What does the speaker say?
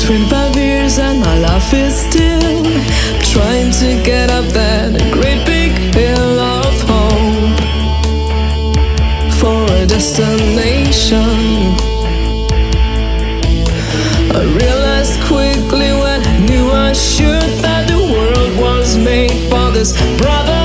25 years and my life is still trying to get up that great big hill of hope for a destination. I realized quickly when I knew I should that the world was made for this brother